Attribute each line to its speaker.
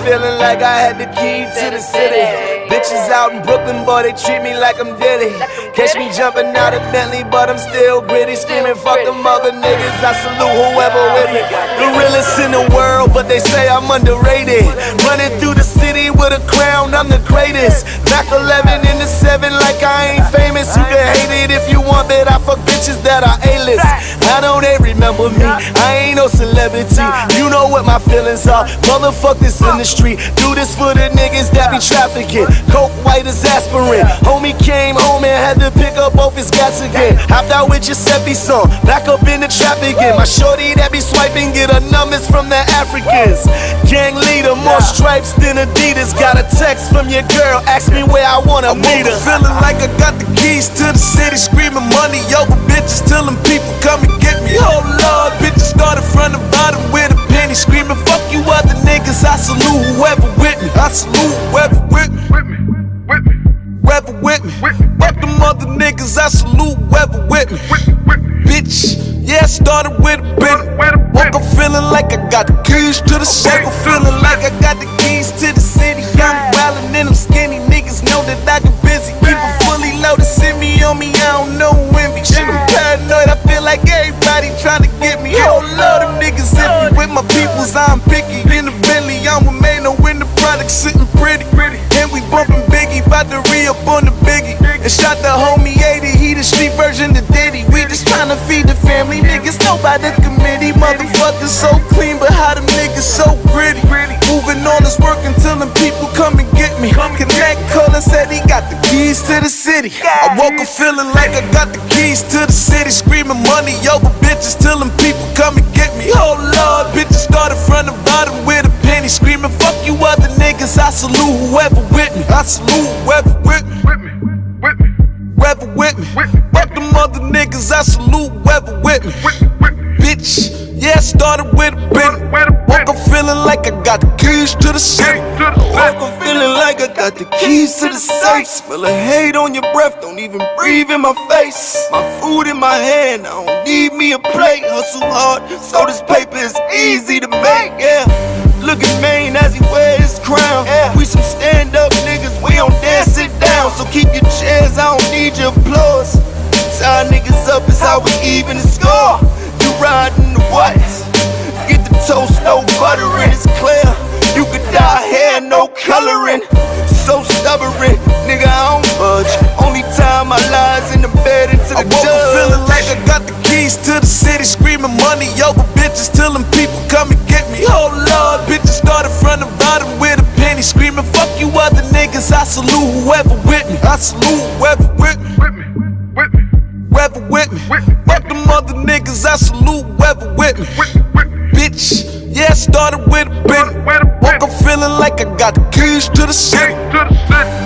Speaker 1: feeling like I had the keys to the city. Bitches out in Brooklyn, boy, they treat me like I'm Diddy. Catch me jumping out of Bentley, but I'm still gritty. Screaming, fuck them other niggas, I salute whoever with me. The realest in the world, but they say I'm underrated. Running through the city with a crown, I'm the greatest. Mac 11 in the 7 like I ain't famous. You can hate it if you want, but I fuck bitches that are A-list. I know they remember me, I ain't no celebrity. You know what my feelings are, motherfuck this industry. Do this for the niggas that be trafficking. Coke white as aspirin. Homie came home and had to pick up both his gas again. Hopped out with Giuseppe song, back up in the trap again. My shorty that be swiping, get her numbers from the Africans. Gang leader, more stripes than Adidas. Got a text from your girl, ask me where I wanna meet her.
Speaker 2: Feeling like I got the keys to the city, screaming money over bitches till them people come and get me. Oh Lord, bitches started from the bottom with a penny, screaming fuck you other niggas. I salute whoever with me. I salute whoever with me. Whoever with me. Fuck them other niggas. I salute whoever with me. Bitch, yeah, I started with a penny. Woke up feeling like I got the keys to the city. Feeling like I got the keys to the city. I'm wildin' and I'm skinny. Niggas know that I get busy. Keep it fully loaded, send me on me. I don't know envy. Shit, I'm paranoid. I feel like everybody tryna get me. Whole lot of niggas empty. With my peoples, I'm picky. In the Bentley, I'm with Mano in the product, sitting pretty. And we bumpin' Biggie, bout to re-up on the Biggie. And shot the homie 80, he the street version of Diddy. We just tryna feed the family, niggas know by the committee. Motherfuckers so clean, but how them niggas so gritty. Moving on is working till them people come and get me. Connect Color said he got the keys to the city. I woke up feeling like I got the keys to the city, screaming money over bitches till them people come and get me. Oh Lord, bitches started from the bottom with a penny, screaming fuck you other niggas. I salute whoever with me. I salute whoever with me. Whoever with me. Fuck them other niggas. I salute whoever with me. Bitch, yeah, I started with a penny. Woke up feeling like I got the keys to the city.
Speaker 1: Woke up feeling like I got the keys to the safe. Smell of hate on your breath, don't even breathe in my face. My food in my hand, I don't need me a plate. Hustle hard, so this paper is easy to make, yeah. Look at Maine as he wears his crown. We some stand-up niggas, we don't dare sit down. So keep your chairs, I don't need your applause. Tie niggas up is how we even the score. You riding the what? Get the toast, no butter in, it's clear. You could dye hair, no coloring. So stubborn, nigga, I don't budge. Only time I lies in the bed into the judge. I woke up feeling like I got the keys to the city, screaming money over bitches till them people come and get me. Oh Lord, bitches started from the bottom with a penny, screaming fuck you other niggas. I salute whoever with me. I salute whoever with me. Whoever with me. Fuck them other niggas. I salute whoever with me. Bitch, yeah, I started with a penny. Woke up feeling like I got the keys to the city.